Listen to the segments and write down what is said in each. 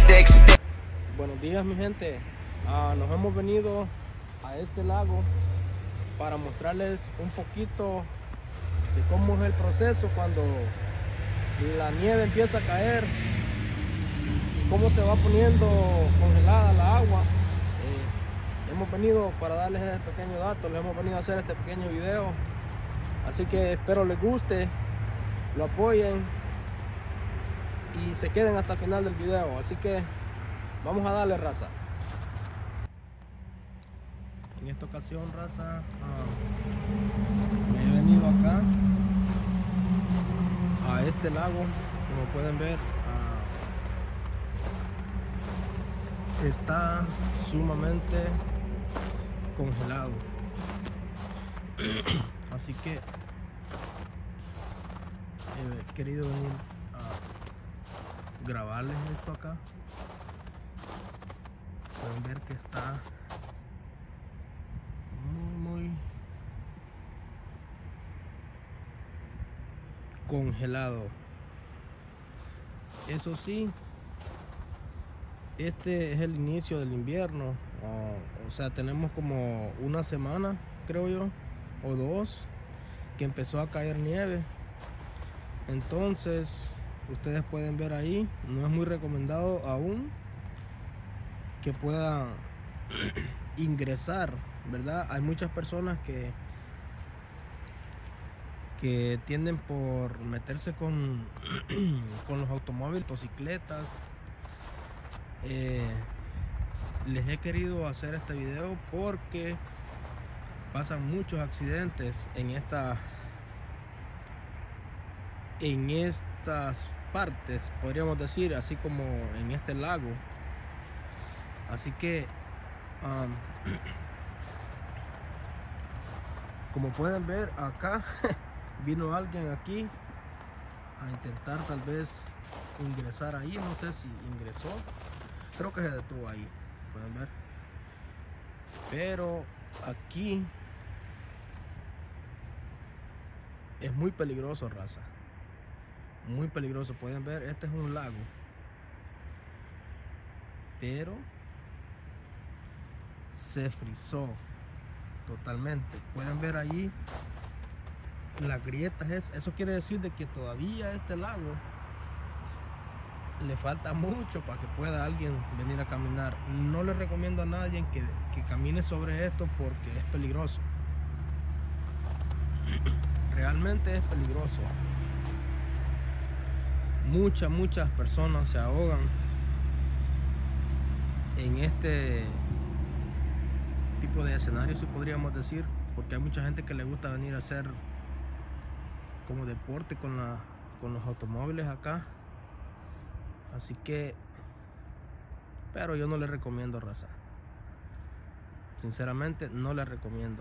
Buenos días, mi gente. Nos hemos venido a este lago para mostrarles un poquito de cómo es el proceso cuando la nieve empieza a caer y cómo se va poniendo congelada la agua. Hemos venido para darles este pequeño dato, les hemos venido a hacer este pequeño video, así que espero les guste, lo apoyen y se queden hasta el final del video. Así que vamos a darle, raza. En esta ocasión, raza, me he venido acá a este lago. Como pueden ver, está sumamente congelado. Así que he querido venir a grabarles esto acá. Pueden ver que está muy congelado. Eso sí, este es el inicio del invierno, o sea, tenemos como una semana, creo yo, o dos, que empezó a caer nieve. Entonces ustedes pueden ver ahí, no es muy recomendado aún que puedan ingresar, ¿verdad? Hay muchas personas que tienden por meterse con los automóviles, motocicletas. Les he querido hacer este video porque pasan muchos accidentes en estas partes, podríamos decir, así como en este lago. Así que como pueden ver acá, vino alguien aquí a intentar tal vez ingresar ahí. No sé si ingresó, creo que se detuvo ahí, pueden ver. Pero aquí es muy peligroso, raza, muy peligroso. Pueden ver, este es un lago, pero se frizó totalmente. Pueden ver allí las grietas. Eso quiere decir de que todavía este lago le falta mucho para que pueda alguien venir a caminar. No le recomiendo a nadie que camine sobre esto porque es peligroso. Realmente es peligroso. Muchas personas se ahogan en este tipo de escenario, si podríamos decir, porque hay mucha gente que le gusta venir a hacer como deporte con los automóviles acá. Así que, pero yo no les recomiendo, raza, sinceramente no les recomiendo.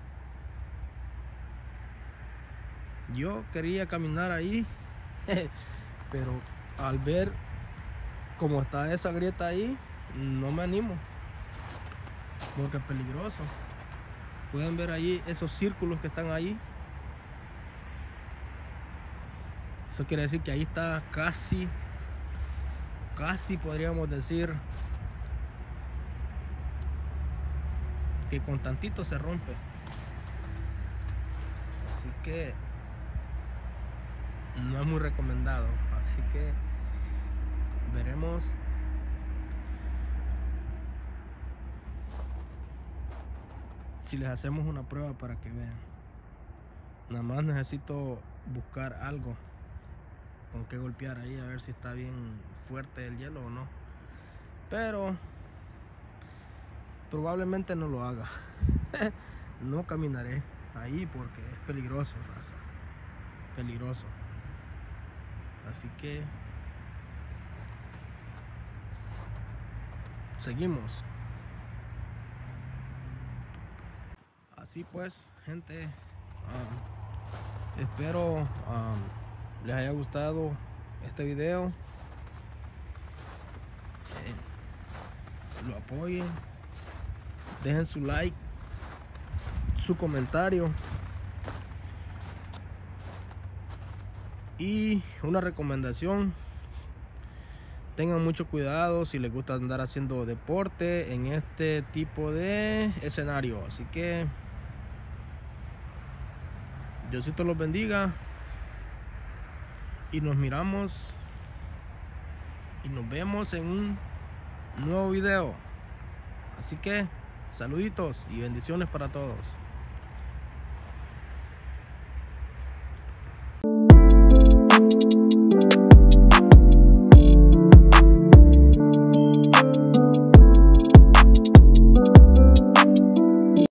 Yo quería caminar ahí pero al ver cómo está esa grieta ahí, no me animo porque es peligroso. Pueden ver ahí esos círculos que están ahí. Eso quiere decir que ahí está casi podríamos decir que con tantito se rompe. Así que no es muy recomendado. Así que veremos si les hacemos una prueba para que vean. Nada más necesito buscar algo con que golpear ahí, a ver si está bien fuerte el hielo o no. Pero probablemente no lo haga. No caminaré ahí porque es peligroso, raza, peligroso. Así que seguimos. Así pues, gente, espero les haya gustado este video, lo apoyen, dejen su like, su comentario y una recomendación: tengan mucho cuidado si les gusta andar haciendo deporte en este tipo de escenario. Así que Diosito los bendiga y nos miramos y nos vemos en un nuevo video. Así que saluditos y bendiciones para todos.